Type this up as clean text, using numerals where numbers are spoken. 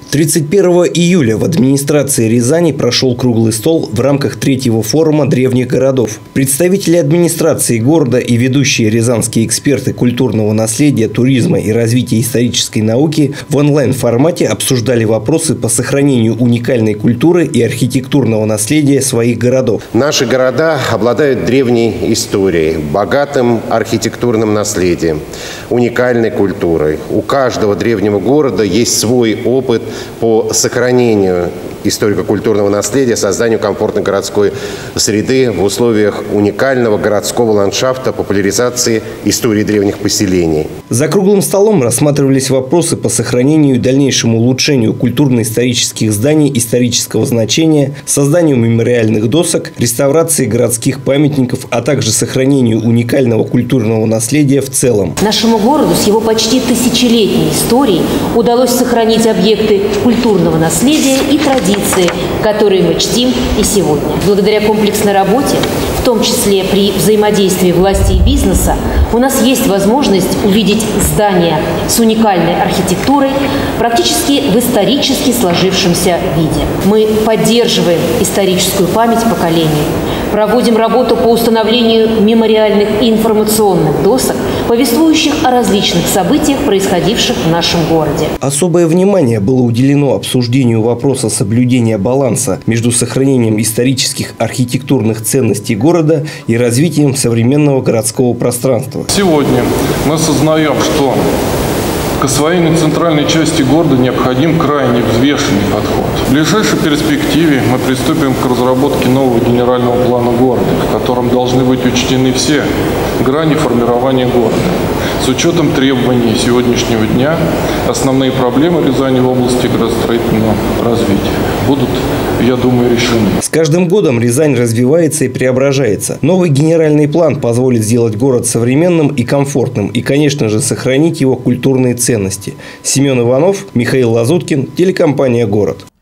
31 июля в администрации Рязани прошел круглый стол в рамках третьего форума древних городов. Представители администрации города и ведущие рязанские эксперты культурного наследия, туризма и развития исторической науки в онлайн-формате обсуждали вопросы по сохранению уникальной культуры и архитектурного наследия своих городов. Наши города обладают древней историей, богатым архитектурным наследием, уникальной культурой. У каждого древнего города есть свой опыт по сохранению историко-культурного наследия, созданию комфортной городской среды в условиях уникального городского ландшафта, популяризации истории древних поселений. За круглым столом рассматривались вопросы по сохранению и дальнейшему улучшению культурно-исторических зданий исторического значения, созданию мемориальных досок, реставрации городских памятников, а также сохранению уникального культурного наследия в целом. Нашему городу с его почти тысячелетней историей удалось сохранить объекты культурного наследия и традиции, которые мы чтим и сегодня. Благодаря комплексной работе, в том числе при взаимодействии власти и бизнеса, у нас есть возможность увидеть здания с уникальной архитектурой практически в исторически сложившемся виде. Мы поддерживаем историческую память поколений, проводим работу по установлению мемориальных и информационных досок, повествующих о различных событиях, происходивших в нашем городе. Особое внимание было уделено обсуждению вопроса соблюдения баланса между сохранением исторических архитектурных ценностей города и развитием современного городского пространства. Сегодня мы осознаем, что к освоению центральной части города необходим крайне взвешенный подход. В ближайшей перспективе мы приступим к разработке нового генерального плана города, в котором должны быть учтены все грани формирования города. С учетом требований сегодняшнего дня основные проблемы Рязани в области градостроительного развития будут, я думаю, решены. С каждым годом Рязань развивается и преображается. Новый генеральный план позволит сделать город современным и комфортным и, конечно же, сохранить его культурные ценности. Семен Иванов, Михаил Лазуткин, телекомпания «Город».